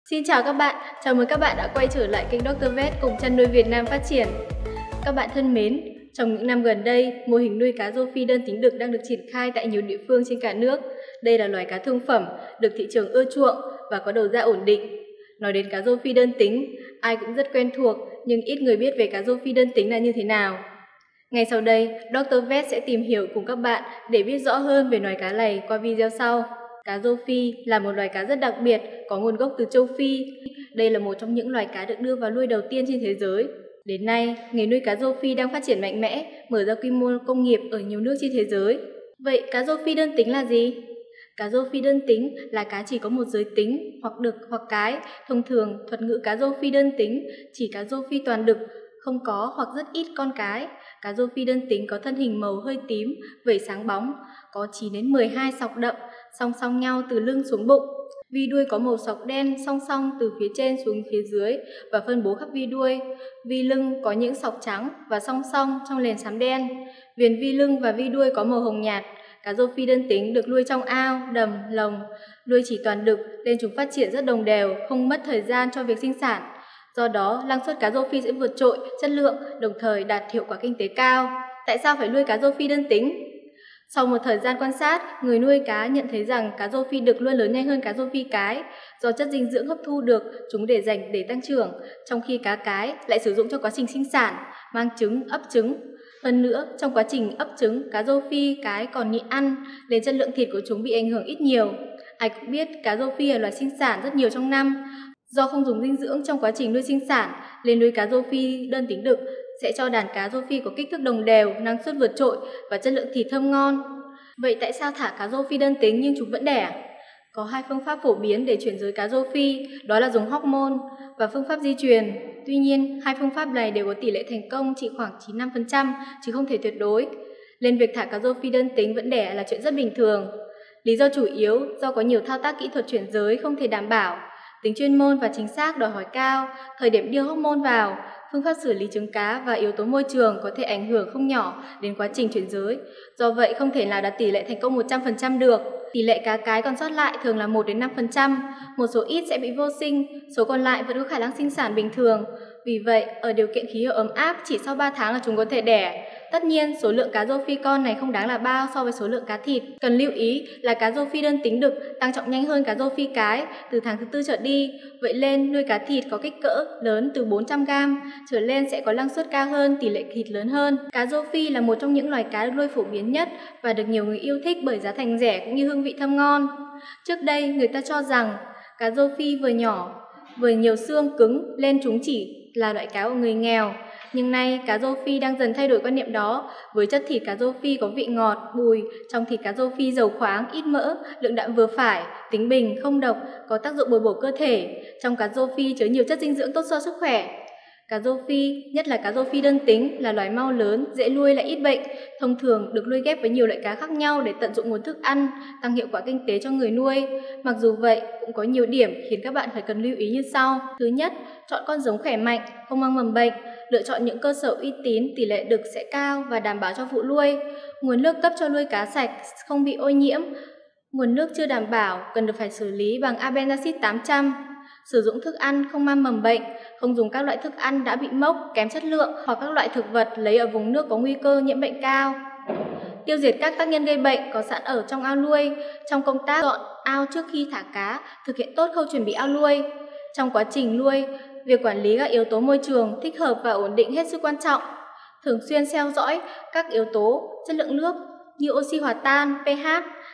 Xin chào các bạn, chào mừng các bạn đã quay trở lại kênh Dr. Vet cùng chăn nuôi Việt Nam phát triển. Các bạn thân mến, trong những năm gần đây, mô hình nuôi cá rô phi đơn tính đực đang được triển khai tại nhiều địa phương trên cả nước. Đây là loài cá thương phẩm, được thị trường ưa chuộng và có đầu ra ổn định. Nói đến cá rô phi đơn tính, ai cũng rất quen thuộc, nhưng ít người biết về cá rô phi đơn tính là như thế nào. Ngay sau đây, Dr. Vet sẽ tìm hiểu cùng các bạn để biết rõ hơn về loài cá này qua video sau. Cá rô phi là một loài cá rất đặc biệt, có nguồn gốc từ châu Phi. Đây là một trong những loài cá được đưa vào nuôi đầu tiên trên thế giới. Đến nay, nghề nuôi cá rô phi đang phát triển mạnh mẽ, mở ra quy mô công nghiệp ở nhiều nước trên thế giới. Vậy cá rô phi đơn tính là gì? Cá rô phi đơn tính là cá chỉ có một giới tính, hoặc đực hoặc cái. Thông thường, thuật ngữ cá rô phi đơn tính chỉ cá rô phi toàn đực, không có hoặc rất ít con cái. Cá rô phi đơn tính có thân hình màu hơi tím, vảy sáng bóng, có 9 đến 12 sọc đậm, song song nhau từ lưng xuống bụng. Vi đuôi có màu sọc đen song song từ phía trên xuống phía dưới và phân bố khắp vi đuôi. Vi lưng có những sọc trắng và song song trong nền xám đen. Viền vi lưng và vi đuôi có màu hồng nhạt. Cá rô phi đơn tính được nuôi trong ao, đầm, lồng, nuôi chỉ toàn đực nên chúng phát triển rất đồng đều, không mất thời gian cho việc sinh sản. Do đó, năng suất cá rô phi sẽ vượt trội, chất lượng, đồng thời đạt hiệu quả kinh tế cao. Tại sao phải nuôi cá rô phi đơn tính? Sau một thời gian quan sát, người nuôi cá nhận thấy rằng cá rô phi đực luôn lớn nhanh hơn cá rô phi cái. Do chất dinh dưỡng hấp thu được, chúng để dành để tăng trưởng, trong khi cá cái lại sử dụng cho quá trình sinh sản, mang trứng, ấp trứng. Hơn nữa, trong quá trình ấp trứng, cá rô phi cái còn nhịn ăn, nên chất lượng thịt của chúng bị ảnh hưởng ít nhiều. Ai cũng biết cá rô phi là loài sinh sản rất nhiều trong năm. Do không dùng dinh dưỡng trong quá trình nuôi sinh sản, nên nuôi cá rô phi đơn tính đực sẽ cho đàn cá rô phi có kích thước đồng đều, năng suất vượt trội và chất lượng thịt thơm ngon. Vậy tại sao thả cá rô phi đơn tính nhưng chúng vẫn đẻ? Có hai phương pháp phổ biến để chuyển giới cá rô phi, đó là dùng hormone và phương pháp di truyền. Tuy nhiên, hai phương pháp này đều có tỷ lệ thành công chỉ khoảng 95%, chứ không thể tuyệt đối. Nên việc thả cá rô phi đơn tính vẫn đẻ là chuyện rất bình thường. Lý do chủ yếu do có nhiều thao tác kỹ thuật chuyển giới không thể đảm bảo, tính chuyên môn và chính xác đòi hỏi cao, thời điểm đưa hormone vào, phương pháp xử lý trứng cá và yếu tố môi trường có thể ảnh hưởng không nhỏ đến quá trình chuyển giới. Do vậy không thể nào đạt tỷ lệ thành công 100% được. Tỷ lệ cá cái còn sót lại thường là 1 đến 5%, một số ít sẽ bị vô sinh, số còn lại vẫn có khả năng sinh sản bình thường. Vì vậy, ở điều kiện khí hậu ấm áp, chỉ sau 3 tháng là chúng có thể đẻ. Tất nhiên, số lượng cá rô phi con này không đáng là bao so với số lượng cá thịt. Cần lưu ý là cá rô phi đơn tính đực tăng trọng nhanh hơn cá rô phi cái từ tháng thứ 4 trở đi. Vậy nên nuôi cá thịt có kích cỡ lớn từ 400g trở lên sẽ có năng suất cao hơn, tỷ lệ thịt lớn hơn. Cá rô phi là một trong những loài cá được nuôi phổ biến nhất và được nhiều người yêu thích bởi giá thành rẻ cũng như hương vị thơm ngon. Trước đây, người ta cho rằng cá rô phi vừa nhỏ, vừa nhiều xương cứng nên chúng chỉ là loại cá của người nghèo. Nhưng nay, cá rô phi đang dần thay đổi quan niệm đó. Với chất thịt cá rô phi có vị ngọt, bùi, trong thịt cá rô phi giàu khoáng, ít mỡ, lượng đạm vừa phải, tính bình, không độc, có tác dụng bồi bổ cơ thể. Trong cá rô phi chứa nhiều chất dinh dưỡng tốt cho sức khỏe. Cá rô phi, nhất là cá rô phi đơn tính, là loài mau lớn, dễ nuôi lại ít bệnh. Thông thường được nuôi ghép với nhiều loại cá khác nhau để tận dụng nguồn thức ăn, tăng hiệu quả kinh tế cho người nuôi. Mặc dù vậy, cũng có nhiều điểm khiến các bạn phải cần lưu ý như sau. Thứ nhất, chọn con giống khỏe mạnh, không mang mầm bệnh. Lựa chọn những cơ sở uy tín, tỷ lệ đực sẽ cao và đảm bảo cho vụ nuôi. Nguồn nước cấp cho nuôi cá sạch, không bị ô nhiễm. Nguồn nước chưa đảm bảo, cần được phải xử lý bằng Albendazole 800. Sử dụng thức ăn không mang mầm bệnh, không dùng các loại thức ăn đã bị mốc, kém chất lượng hoặc các loại thực vật lấy ở vùng nước có nguy cơ nhiễm bệnh cao. Tiêu diệt các tác nhân gây bệnh có sẵn ở trong ao nuôi. Trong công tác dọn ao trước khi thả cá, thực hiện tốt khâu chuẩn bị ao nuôi. Trong quá trình nuôi, việc quản lý các yếu tố môi trường thích hợp và ổn định hết sức quan trọng. Thường xuyên theo dõi các yếu tố chất lượng nước như oxy hòa tan, pH,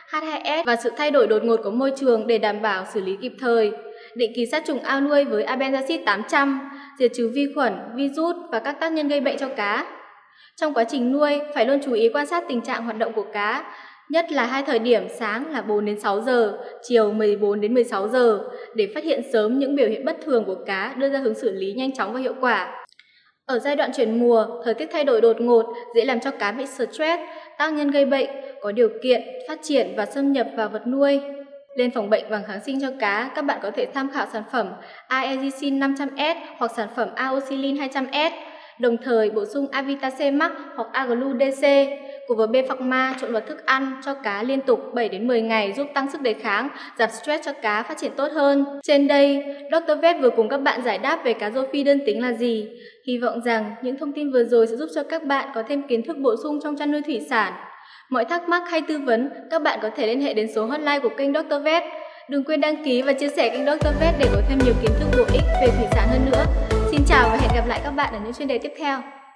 H2S và sự thay đổi đột ngột của môi trường để đảm bảo xử lý kịp thời. Định kỳ sát trùng ao nuôi với Albendazole 800, diệt trừ vi khuẩn, virus và các tác nhân gây bệnh cho cá. Trong quá trình nuôi, phải luôn chú ý quan sát tình trạng hoạt động của cá, nhất là hai thời điểm sáng là 4 đến 6 giờ, chiều 14 đến 16 giờ, để phát hiện sớm những biểu hiện bất thường của cá, đưa ra hướng xử lý nhanh chóng và hiệu quả. Ở giai đoạn chuyển mùa, thời tiết thay đổi đột ngột, dễ làm cho cá bị stress, tác nhân gây bệnh, có điều kiện phát triển và xâm nhập vào vật nuôi. Lên phòng bệnh bằng kháng sinh cho cá, các bạn có thể tham khảo sản phẩm Aegicin 500S hoặc sản phẩm Aocilin 200S, đồng thời bổ sung Avitase Max hoặc Aglu DC. của VB-Pharma trộn vào thức ăn cho cá liên tục 7 đến 10 ngày giúp tăng sức đề kháng, giảm stress cho cá phát triển tốt hơn. Trên đây, Dr. Vet vừa cùng các bạn giải đáp về cá rô phi đơn tính là gì. Hy vọng rằng những thông tin vừa rồi sẽ giúp cho các bạn có thêm kiến thức bổ sung trong chăn nuôi thủy sản. Mọi thắc mắc hay tư vấn, các bạn có thể liên hệ đến số hotline của kênh Dr. Vet. Đừng quên đăng ký và chia sẻ kênh Dr. Vet để có thêm nhiều kiến thức bổ ích về thủy sản hơn nữa. Xin chào và hẹn gặp lại các bạn ở những chuyên đề tiếp theo.